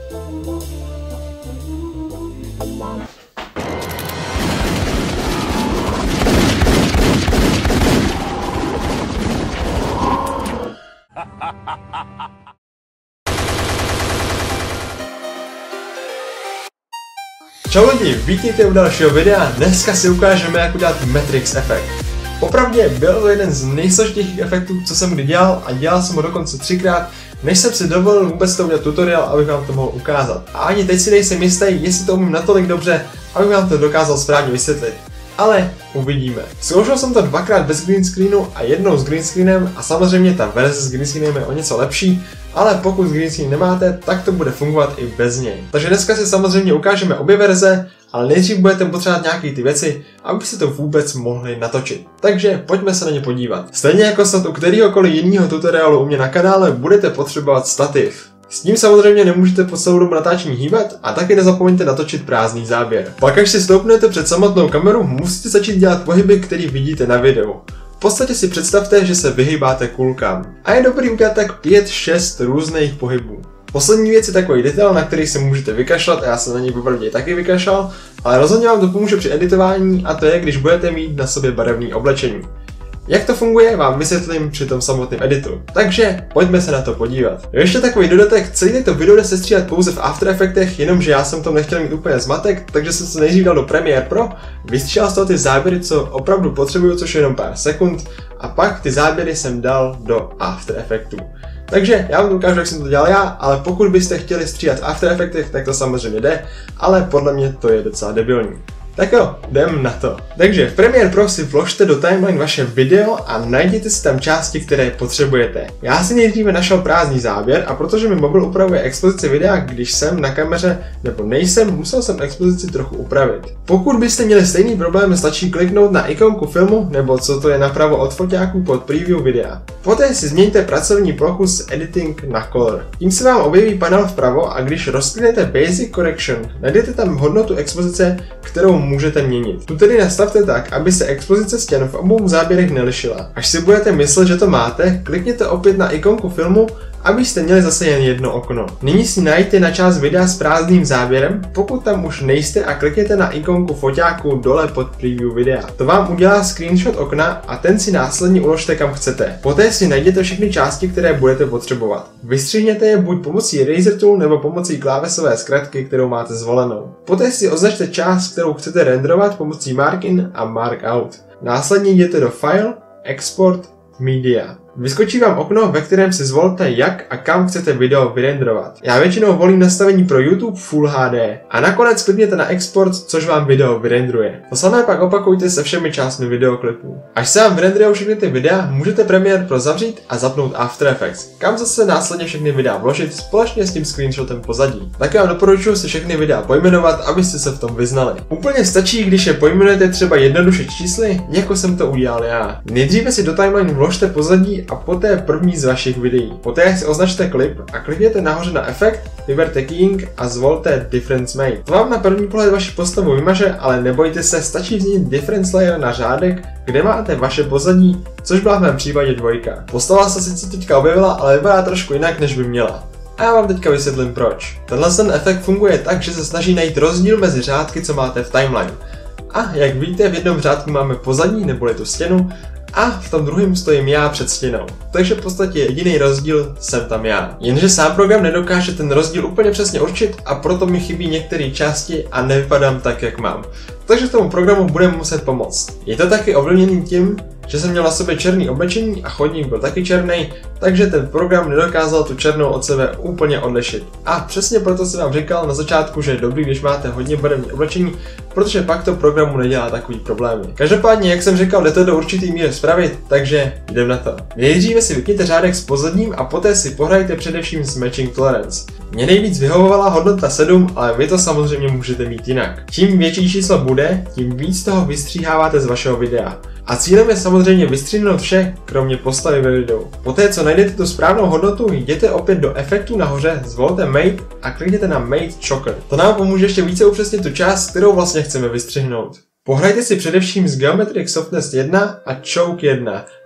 Čau lidi, vítejte u dalšího videa. Dneska si ukážeme, jak udělat Matrix efekt. Popravdě byl to jeden z nejsložitějších efektů, co jsem kdy dělal, a dělal jsem ho dokonce 3krát, než jsem si dovolil vůbec to udělat tutoriál, abych vám to mohl ukázat. A ani teď si nejsem jistý, jestli to umím natolik dobře, abych vám to dokázal správně vysvětlit. Ale uvidíme. Zkoušel jsem to dvakrát bez green screenu a jednou s green screenem a samozřejmě ta verze s green screenem je o něco lepší, ale pokud green screen nemáte, tak to bude fungovat i bez něj. Takže dneska si samozřejmě ukážeme obě verze, ale nejdřív budete potřebovat nějaké ty věci, abyste to vůbec mohli natočit. Takže pojďme se na ně podívat. Stejně jako snad u kteréhokoliv jiného tutoriálu u mě na kanále budete potřebovat stativ. S tím samozřejmě nemůžete po celou dobu natáčení hýbat a taky nezapomeňte natočit prázdný záběr. Pak až si stoupnete před samotnou kameru, musíte začít dělat pohyby, které vidíte na videu. V podstatě si představte, že se vyhýbáte kulkám. A je dobrý udělat tak 5-6 různých pohybů. Poslední věc je takový detail, na který se můžete vykašlat a já jsem na něj popravdě taky vykašlal, ale rozhodně vám to pomůže při editování a to je, když budete mít na sobě barevné oblečení. Jak to funguje, vám vysvětlím při tom samotném editu. Takže pojďme se na to podívat. Ještě takový dodatek, celý to video jde sestříhat pouze v After Effectech, jenomže já jsem tam nechtěl mít úplně zmatek, takže jsem se nejdřív dal do Premiere Pro, vystříhal z toho ty záběry, co opravdu potřebuju, což je jenom pár sekund, a pak ty záběry jsem dal do After Effectů. Takže já vám ukážu, jak jsem to dělal já, ale pokud byste chtěli stříhat v After Effectech, tak to samozřejmě jde, ale podle mě to je docela debilní. Tak jo, jdem na to. Takže v Premiere Pro si vložte do timeline vaše video a najděte si tam části, které potřebujete. Já si nejdříve našel prázdný záběr a protože mi mobil upravuje expozici videa, když jsem na kameře nebo nejsem, musel jsem expozici trochu upravit. Pokud byste měli stejný problém, stačí kliknout na ikonku filmu nebo co to je napravo od foťáku pod preview videa. Poté si změňte pracovní plochu z Editing na Color. Tím se vám objeví panel vpravo a když rozkliknete Basic Correction, najdete tam hodnotu expozice, kterou můžete měnit. Tu tedy nastavte tak, aby se expozice stěn v obou záběrech nelišila. Až si budete myslet, že to máte, klikněte opět na ikonku filmu, abyste měli zase jen jedno okno. Nyní si najděte na část videa s prázdným záběrem, pokud tam už nejste, a klikněte na ikonku foťáku dole pod preview videa. To vám udělá screenshot okna a ten si následně uložte kam chcete. Poté si najděte všechny části, které budete potřebovat. Vystřihněte je buď pomocí Eraser Tool nebo pomocí klávesové zkratky, kterou máte zvolenou. Poté si označte část, kterou chcete renderovat pomocí Mark In a Mark Out. Následně jděte do File, Export, Media. Vyskočí vám okno, ve kterém si zvolte, jak a kam chcete video vyrenderovat. Já většinou volím nastavení pro YouTube Full HD a nakonec klikněte na Export, což vám video vyrenderuje. To samé pak opakujte se všemi částmi videoklipů. Až se vám vyrenderujou všechny ty videa, můžete Premiere Pro zavřít a zapnout After Effects, kam zase následně všechny videa vložit společně s tím screenshotem pozadí. Tak vám doporučuji si všechny videa pojmenovat, abyste se v tom vyznali. Úplně stačí, když je pojmenujete třeba jednoduše čísly, jako jsem to udělal já. Nejdříve si do timeline vložte pozadí a poté první z vašich videí. Poté si označte klip a klikněte nahoře na efekt, vyberte keying a zvolte Difference Made. To vám na první pohled vaši postavu vymaže, ale nebojte se, stačí změnit Difference Layer na řádek, kde máte vaše pozadí, což byla v mém případě 2. Postava se sice teďka objevila, ale vypadá trošku jinak, než by měla. A já vám teďka vysvětlím proč. Tenhle efekt funguje tak, že se snaží najít rozdíl mezi řádky, co máte v timeline. A jak víte, v jednom řádku máme pozadí, neboli tu stěnu, a v tom druhém stojím já před stěnou. Takže v podstatě jediný rozdíl jsem tam já. Jenže sám program nedokáže ten rozdíl úplně přesně určit a proto mi chybí některé části a nevypadám tak, jak mám. Takže tomu programu budeme muset pomoct. Je to taky ovlivněný tím, že jsem měl na sobě černý oblečení a chodník byl taky černý, takže ten program nedokázal tu černou od sebe úplně odlišit. A přesně proto jsem vám říkal na začátku, že je dobrý, když máte hodně barevné oblečení, protože pak to programu nedělá takový problémy. Každopádně, jak jsem říkal, jde to do určitý míry spravit, takže jdem na to. Nejdříve si vypněte řádek s pozadím a poté si pohrajte především s Matching Tolerance. Mně nejvíc vyhovovala hodnota 7, ale vy to samozřejmě můžete mít jinak. Čím větší číslo bude, tím víc toho vystříháváte z vašeho videa. A cílem je samozřejmě vystříhnout vše, kromě postavy ve videu. Poté, co najdete tu správnou hodnotu, jděte opět do efektu nahoře, zvolte Made a klikněte na Made Choker. To nám pomůže ještě více upřesnit tu část, kterou vlastně chceme vystřihnout. Pohrajte si především s Geometric Softness 1 a Choke 1.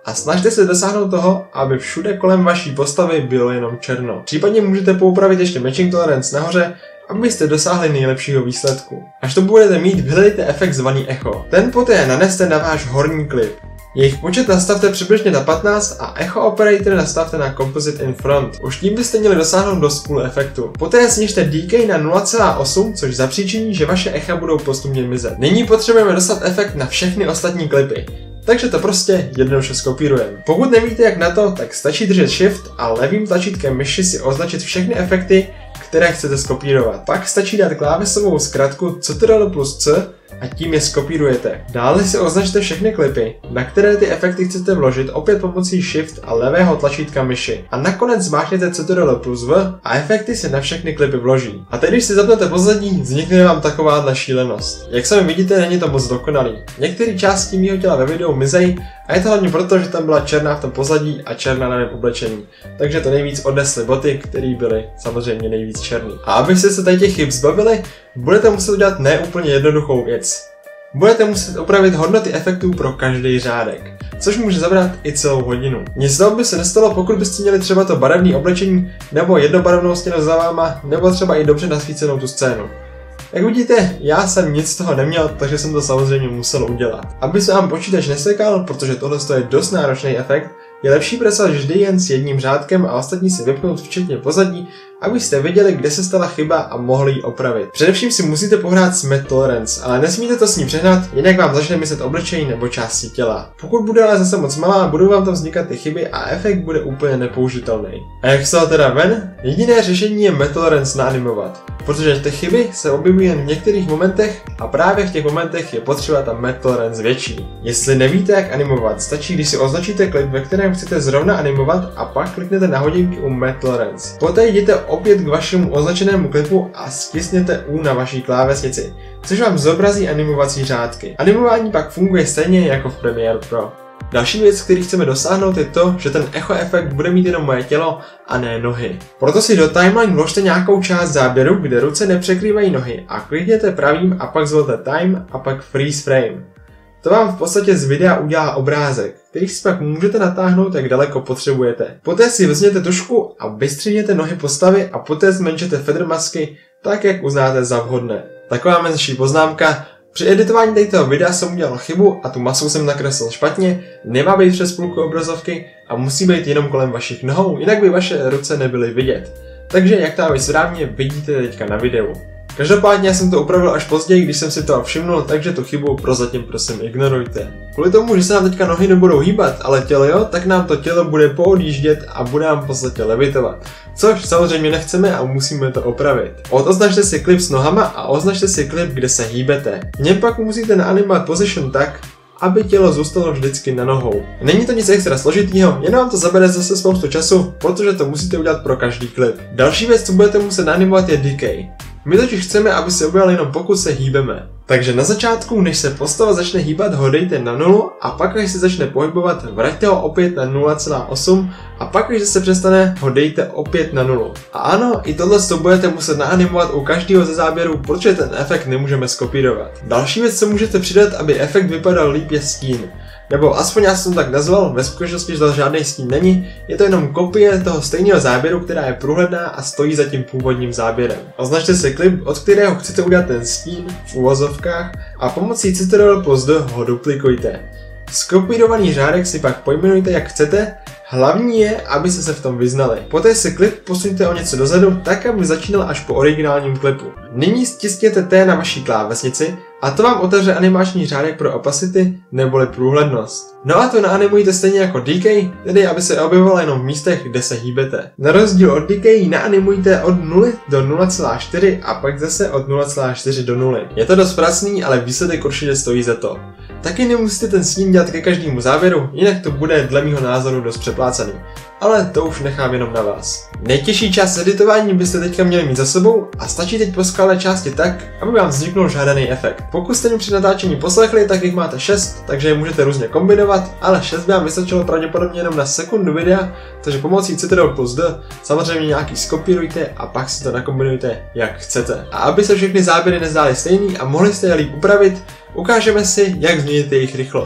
a snažte se dosáhnout toho, aby všude kolem vaší postavy bylo jenom černo. Případně můžete poupravit ještě matching tolerance nahoře, abyste dosáhli nejlepšího výsledku. Až to budete mít, vyhledejte efekt zvaný echo. Ten poté naneste na váš horní klip. Jejich počet nastavte přibližně na 15 a Echo Operator nastavte na Composite in Front. Už tím byste měli dosáhnout do půl efektu. Poté snižte decay na 0,8, což zapříčiní, že vaše echa budou postupně mizet. Nyní potřebujeme dostat efekt na všechny ostatní klipy. Takže to prostě jednoduše skopírujeme. Pokud nevíte jak na to, tak stačí držet Shift a levým tlačítkem myši si označit všechny efekty, které chcete skopírovat. Pak stačí dát klávesovou zkratku Ctrl+C a tím je skopírujete. Dále si označte všechny klipy, na které ty efekty chcete vložit opět pomocí Shift a levého tlačítka myši. A nakonec zmáčkněte Ctrl+V a efekty se na všechny klipy vloží. A teď, když si zapnete pozadí, vznikne vám takováhle šílenost. Jak sami vidíte, není to moc dokonalý. Některé části mýho těla ve videu mizejí a je to hlavně proto, že tam byla černá v tom pozadí a černá na mém oblečení. Takže to nejvíc odnesly boty, které byly samozřejmě nejvíc černý. A abyste se tady těch chyb zbavili, budete muset udělat neúplně jednoduchou věc. Budete muset opravit hodnoty efektů pro každý řádek, což může zabrat i celou hodinu. Nic toho by se nestalo, pokud byste měli třeba to barevné oblečení, nebo jednobarevnou stěnu za váma, nebo třeba i dobře nasvícenou tu scénu. Jak vidíte, já jsem nic z toho neměl, takže jsem to samozřejmě musel udělat. Aby se vám počítač nesekal, protože tohle je dost náročný efekt, je lepší pracovat vždy jen s jedním řádkem a ostatní si vypnout včetně pozadí, abyste věděli, kde se stala chyba a mohli ji opravit. Především si musíte pohrát s Matte Tolerance, ale nesmíte to s ní přehnat, jinak vám začne myslet obličej nebo části těla. Pokud bude ale zase moc malá, budou vám tam vznikat ty chyby a efekt bude úplně nepoužitelný. A jak se teda ven? Jediné řešení je Matte Tolerance naanimovat, protože ty chyby se objevují jen v některých momentech a právě v těch momentech je potřeba ta Matte Tolerance větší. Jestli nevíte jak animovat, stačí, když si označíte klip, ve kterém chcete zrovna animovat a pak kliknete na hodinky u Matte Tolerance. Poté jděte opět k vašemu označenému klipu a stiskněte U na vaší klávesnici, což vám zobrazí animovací řádky. Animování pak funguje stejně jako v Premiere Pro. Další věc, který chceme dosáhnout, je to, že ten echo efekt bude mít jenom moje tělo a ne nohy. Proto si do timeline vložte nějakou část záběru, kde ruce nepřekrývají nohy a klikněte pravým a pak zvolte time a pak freeze frame. To vám v podstatě z videa udělá obrázek, který si pak můžete natáhnout, jak daleko potřebujete. Poté si vezměte tušku a vystřihněte nohy postavy a poté zmenšete feather masky tak, jak uznáte za vhodné. Taková menší poznámka. Při editování tohoto videa jsem udělal chybu a tu masu jsem nakreslil špatně, nemá být přes půlku obrazovky a musí být jenom kolem vašich nohou, jinak by vaše ruce nebyly vidět. Takže jak to správně vidíte teďka na videu. Každopádně jsem to upravil až později, když jsem si to všimnul, takže tu chybu prozatím prosím ignorujte. Kvůli tomu, že se nám teďka nohy nebudou hýbat, ale tělo jo, tak nám to tělo bude poodjíždět a bude nám v podstatě levitovat. Což samozřejmě nechceme a musíme to opravit. Označte si klip s nohama a označte si klip, kde se hýbete. V něm pak musíte naanimovat position tak, aby tělo zůstalo vždycky na nohou. Není to nic extra složitýho, jen vám to zabere zase spoustu času, protože to musíte udělat pro každý klip. Další věc, co budete muset naanimovat, je decay. My totiž chceme, aby se objevil jenom pokud se hýbeme. Takže na začátku, než se postava začne hýbat, ho dejte na 0 a pak, až se začne pohybovat, vraťte ho opět na 0,8 a pak, když se přestane, ho dejte opět na 0. A ano, i tohle budete muset naanimovat u každého ze záběrů, protože ten efekt nemůžeme skopírovat. Další věc, co můžete přidat, aby efekt vypadal líp, je stín. Nebo aspoň já jsem to tak nazval, ve skutečnosti to žádný stín není, je to jenom kopie toho stejného záběru, která je průhledná a stojí za tím původním záběrem. Označte si klip, od kterého chcete udělat ten stín v uvozovkách a pomocí Ctrl+D ho duplikujte. Skopírovaný řádek si pak pojmenujte jak chcete, hlavní je, abyste se v tom vyznali. Poté si klip posuňte o něco dozadu, tak aby začínal až po originálním klipu. Nyní stiskněte T na vaší klávesnici a to vám otevře animační řádek pro opacity neboli průhlednost. No a to naanimujte stejně jako decay, tedy aby se objevovalo jenom v místech, kde se hýbete. Na rozdíl od decay naanimujte od 0 do 0,4 a pak zase od 0,4 do 0. Je to dost pracný, ale výsledek určitě stojí za to. Taky nemusíte ten sním dělat ke každému záběru, jinak to bude dle mýho názoru dost přeplácaný. Ale to už nechám jenom na vás. Nejtěžší část editování byste teďka měli mít za sebou a stačí teď poskládat části tak, aby vám vzniknul žádaný efekt. Pokud jste mi při natáčení poslechli, tak jich máte 6, takže je můžete různě kombinovat, ale 6 by vám vystačilo pravděpodobně jenom na sekundu videa, takže pomocí Ctrl+D samozřejmě nějaký skopírujte a pak si to nakombinujte jak chcete. A aby se všechny záběry nezdály stejný a mohli jste je líp upravit, ukážeme si, jak změnit jejich rychlost.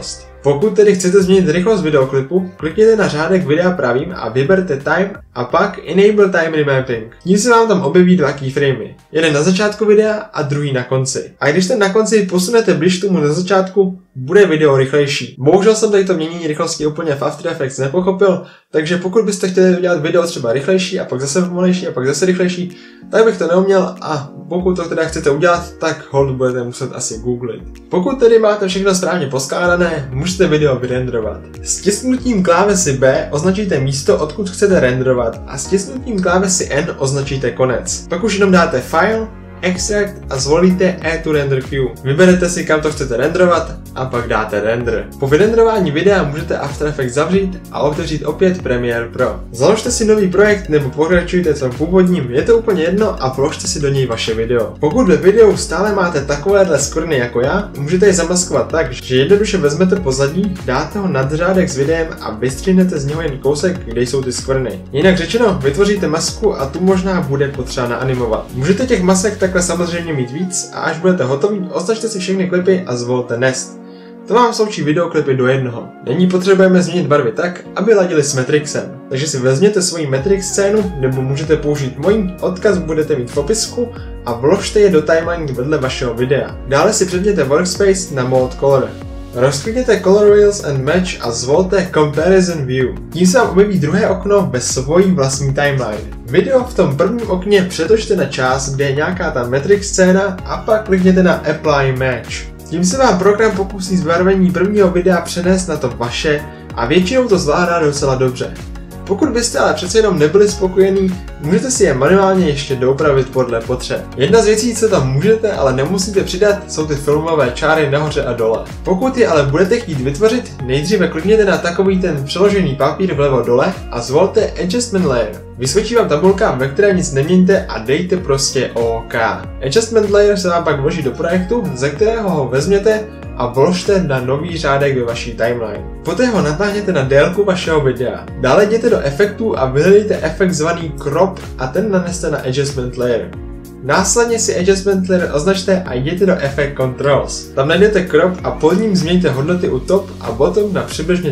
Pokud tedy chcete změnit rychlost videoklipu, klikněte na řádek videa pravým a vyberte time a pak Enable Time Remapping. Tím se vám tam objeví dva keyframey. Jeden na začátku videa a druhý na konci. A když ten na konci posunete blíž tomu na začátku, bude video rychlejší. Bohužel jsem tady to měnění rychlosti úplně v After Effects nepochopil, takže pokud byste chtěli udělat video třeba rychlejší a pak zase pomalejší a pak zase rychlejší, tak bych to neuměl a pokud to teda chcete udělat, tak hold budete muset asi googlit. Pokud tedy máte všechno správně poskládané, můžete video vyrenderovat. Stisknutím klávesy B označíte místo, odkud chcete renderovat a stisknutím klávesy N označíte konec. Pak už jenom dáte File, Extract a zvolíte Add to Render Queue. Vyberete si, kam to chcete renderovat a pak dáte render. Po vyrenderování videa můžete After Effects zavřít a otevřít opět Premiere Pro. Založte si nový projekt nebo pokračujte v tom původním, je to úplně jedno a vložte si do něj vaše video. Pokud ve videu stále máte takovéhle skvrny jako já, můžete je zamaskovat tak, že jednoduše vezmete pozadí, dáte ho nad řádek s videem a vystřihnete z něho jen kousek, kde jsou ty skvrny. Jinak řečeno, vytvoříte masku a tu možná bude potřeba naanimovat. Můžete těch masek takhle samozřejmě mít víc a až budete hotoví, označte si všechny klipy a zvolte Nest. To vám sloučí videoklipy do jednoho. Nyní potřebujeme změnit barvy tak, aby ladily s Matrixem. Takže si vezměte svoji Matrix scénu, nebo můžete použít můj odkaz, budete mít v popisku a vložte je do timeline vedle vašeho videa. Dále si předměte Workspace na Mode Color. Rozklikněte Color Wheels and Match a zvolte Comparison View. Tím se vám objeví druhé okno bez svojí vlastní timeline. Video v tom prvním okně přetočte na část, kde je nějaká ta Matrix scéna a pak klikněte na Apply Match. Tím se vám program pokusí zbarvení prvního videa přenést na to vaše a většinou to zvládá docela dobře. Pokud byste ale přece jenom nebyli spokojení, můžete si je manuálně ještě doupravit podle potřeb. Jedna z věcí, co tam můžete, ale nemusíte přidat, jsou ty filmové čáry nahoře a dole. Pokud je ale budete chtít vytvořit, nejdříve klikněte na takový ten přeložený papír vlevo dole a zvolte Adjustment Layer. Vyskočí vám tabulka, ve které nic neměňte a dejte prostě OK. Adjustment Layer se vám pak vloží do projektu, ze kterého ho vezměte a vložte na nový řádek ve vaší timeline. Poté ho natáhněte na délku vašeho videa. Dále jděte do efektů a vyhledejte efekt zvaný Crop a ten naneste na Adjustment Layer. Následně si Adjustment Layer označte a jděte do Effect Controls. Tam najdete Crop a pod ním změňte hodnoty u top a bottom na přibližně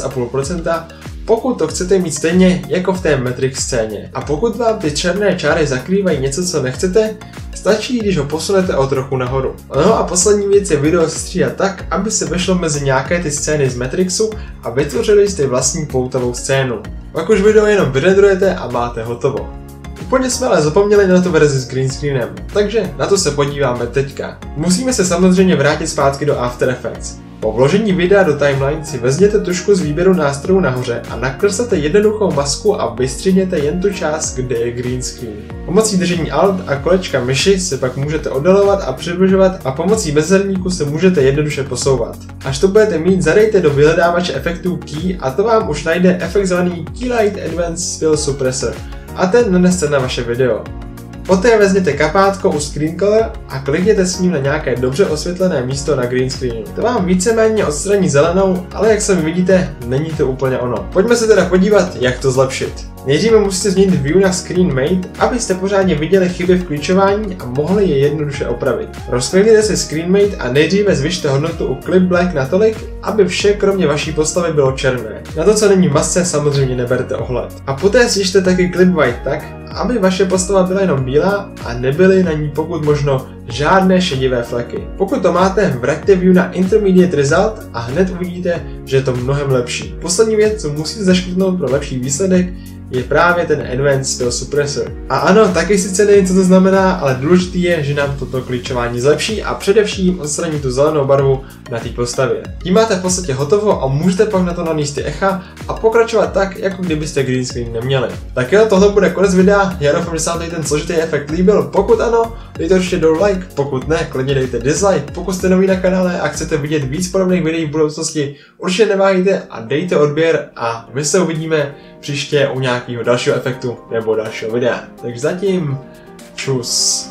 12,5%, pokud to chcete mít stejně jako v té Matrix scéně. A pokud vám ty černé čáry zakrývají něco, co nechcete, stačí, když ho posunete o trochu nahoru. No a poslední věc je video střídat tak, aby se vešlo mezi nějaké ty scény z Matrixu a vytvořili jste vlastní poutovou scénu. Pak už video jenom vyrenderujete a máte hotovo. Úplně jsme ale zapomněli na tu verzi s green screenem, takže na to se podíváme teďka. Musíme se samozřejmě vrátit zpátky do After Effects. Po vložení videa do timeline si vezměte tušku z výběru nástrojů nahoře a nakreslete jednoduchou masku a vystřihněte jen tu část, kde je green screen. Pomocí držení Alt a kolečka myši se pak můžete oddalovat a přibližovat a pomocí bezerníku se můžete jednoduše posouvat. Až to budete mít, zadejte do vyhledávače efektů Key a to vám už najde efekt zvaný Keylight Advanced Still Suppressor a ten naneste na vaše video. Poté vezměte kapátko u Screen Color a klikněte s ním na nějaké dobře osvětlené místo na green screenu. To vám víceméně odstraní zelenou, ale jak sami vidíte, není to úplně ono. Pojďme se teda podívat, jak to zlepšit. Nejdříve musíte změnit view na Screen Mate, abyste pořádně viděli chyby v klíčování a mohli je jednoduše opravit. Rozklikněte si Screen Mate a nejdříve zvyšte hodnotu u Clip Black natolik, aby vše kromě vaší postavy bylo černé. Na to, co není v masce, samozřejmě neberte ohled. A poté zvyšte taky Clip White tak, aby vaše postava byla jenom bílá a nebyly na ní pokud možno žádné šedivé fleky. Pokud to máte, vraťte view na Intermediate Result a hned uvidíte, že je to mnohem lepší. Poslední věc, co musíte zaškrtnout pro lepší výsledek, je právě ten Advanced Still Suppressor. A ano, taky sice nevím, co to znamená, ale důležitý je, že nám toto klíčování zlepší a především odstraní tu zelenou barvu na té postavě. Tím máte v podstatě hotovo a můžete pak na to nanést ty echa a pokračovat tak, jako kdybyste green screen neměli. Tak jo, tohle bude konec videa, já doufám, že se vám tady ten složitý efekt líbil, pokud ano, dejte určitě dolů like, pokud ne, klidně dejte dislike, pokud jste nový na kanále a chcete vidět víc podobných videí v budoucnosti, určitě neváhejte a dejte odběr a my se uvidíme příště u nějakého dalšího efektu nebo dalšího videa. Takže zatím čus.